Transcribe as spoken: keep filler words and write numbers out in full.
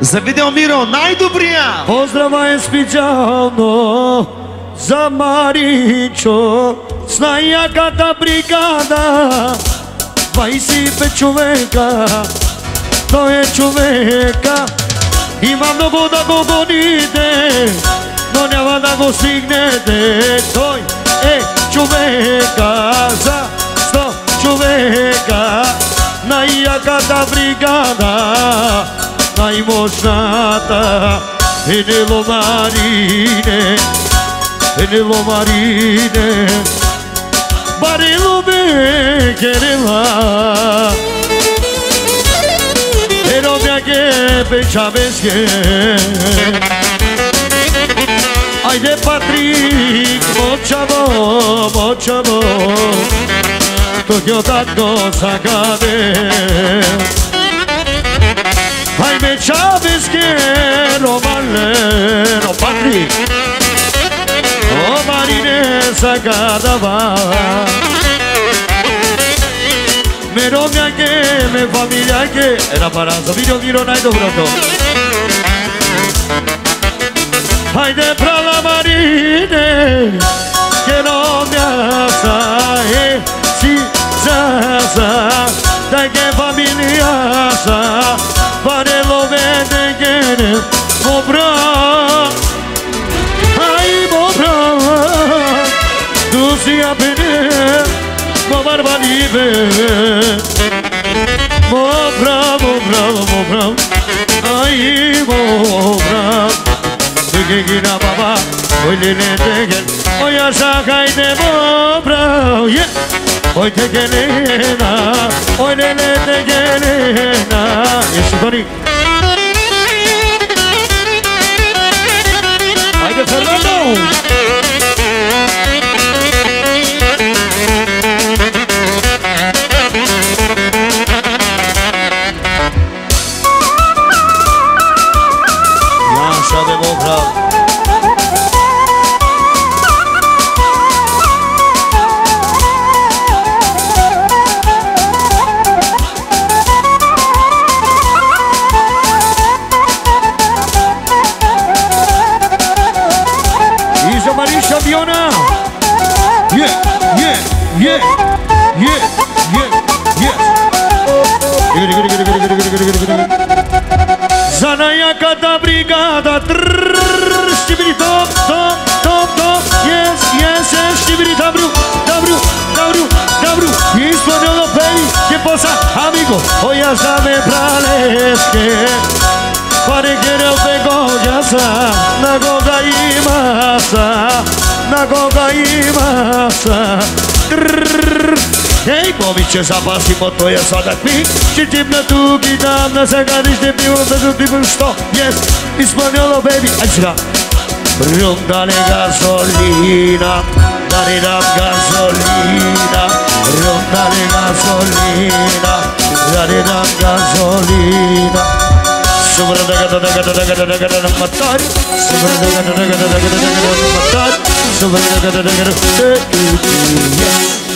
За Видеомиро, най-добрия! Поздравя специално за Маричо с най-яката бригада. двайсет и пет човека, той е човека. Има много да го гоните, но няма да го стигнете. Той е човека за сто човека. Най-яката бригада, най-мощната Енело Марине, Енело Марине, Барило бе керела, Еро бяге печавеске. Айде Патрик, мочаво, мочаво, Токио татко сакаде. Айде Чавеске, Ромалено, Патрик, О Марине сакадава. Ме родняке, ме фамилияке, една пара за Видеомиро най-доброто. Хайде прала Марине, ке родняса е си заса, да ке фамилияса, парело веде гене, мобра, ай мобра, дуси апене, мобарба либе, мобра, мобра, мобра, ай мобра. Gina baba, oy lele tegen, oy aşağı kayde bobra, oy tegelena, oy lele tegelena. Eşikoni. Haydi Fernando. Yaşa be bobra. Fiona. Yeah, yeah, yeah, yeah, yeah, yeah. За най-яката бригада. Штибри топ, топ, топ, топ. Yes, yes, yes. Штибри добру, добру, добру, добру. Испанело baby, que posa amigo. Hoy ya sabe pralesque. Pare que eu pego jasa, na goga e massa, na goga e massa. Ei, povice zapasi motoje sada kvi, šitim na tugi dam, na sagadište pivo, da žutim što, yes, Ispanjolo baby, ajde sira. Rum dale gasolina, dale dam gasolina, rum dale gasolina, dale dam gasolina. Subra daga daga daga daga daga daga daga matar, subra daga daga daga daga daga daga matar, subra daga daga daga daga.